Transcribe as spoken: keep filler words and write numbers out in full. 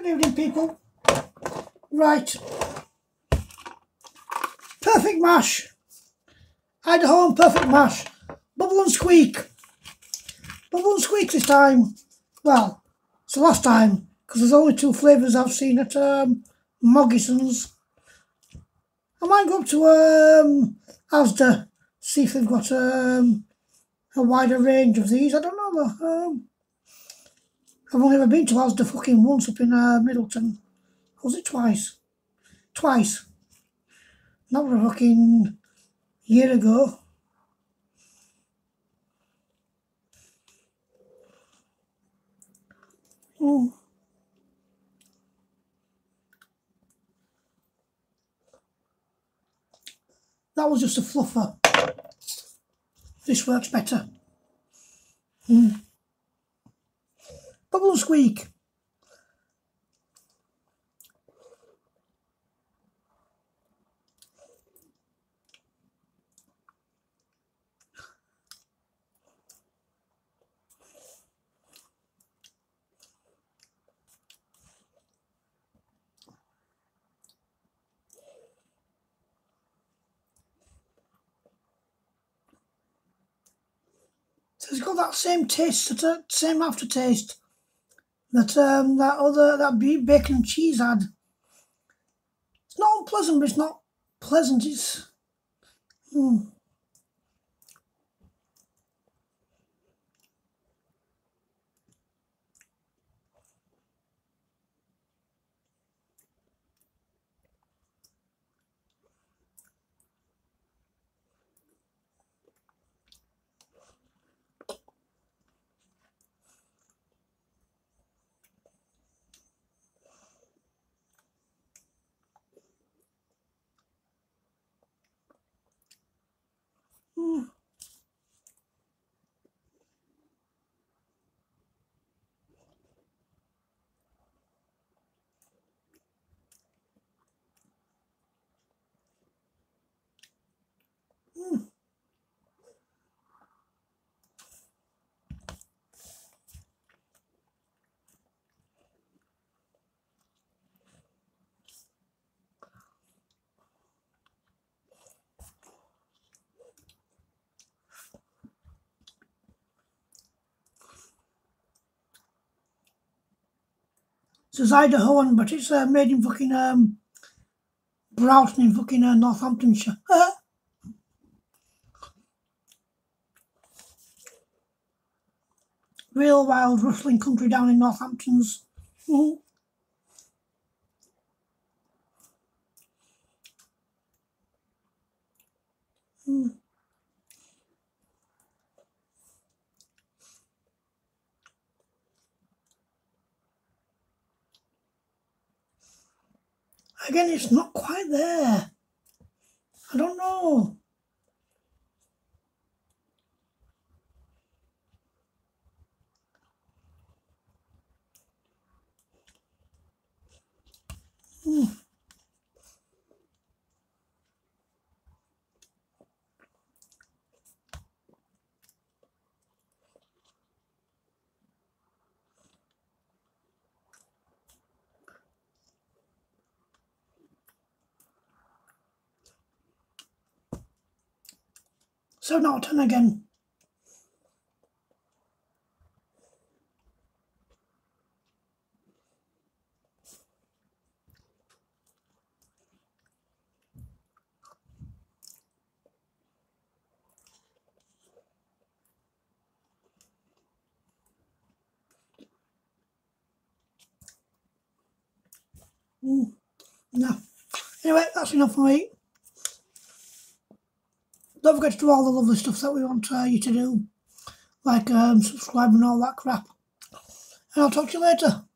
Good evening, people. Right. Perfect mash. Idaho and perfect mash. Bubble and squeak. Bubble and squeak this time. Well, it's the last time, because there's only two flavours I've seen at um, Moggison's. I might go up to um, Asda, see if they've got um, a wider range of these. I don't know though. Um, I've only ever been to Asda fucking once up in uh, Middleton. Was it twice? Twice. That was a fucking year ago. Mm. That was just a fluffer. This works better. Mm. Bubble and squeak. So it's got that same taste, that same aftertaste that um, that other that beef, bacon and cheese had. It's not unpleasant, but it's not pleasant. It's mm. Mm. Mm. It says Idahoan, but it's uh, made in fucking um, Broughton in fucking uh, Northamptonshire. Real wild rustling country down in Northamptons. Mm. Mm. Again, it's not quite there. I don't know. Mm. So not ten again. Mm. No. Anyway, that's enough for me. Don't forget to do all the lovely stuff that we want uh, you to do, like um, subscribe and all that crap. And I'll talk to you later.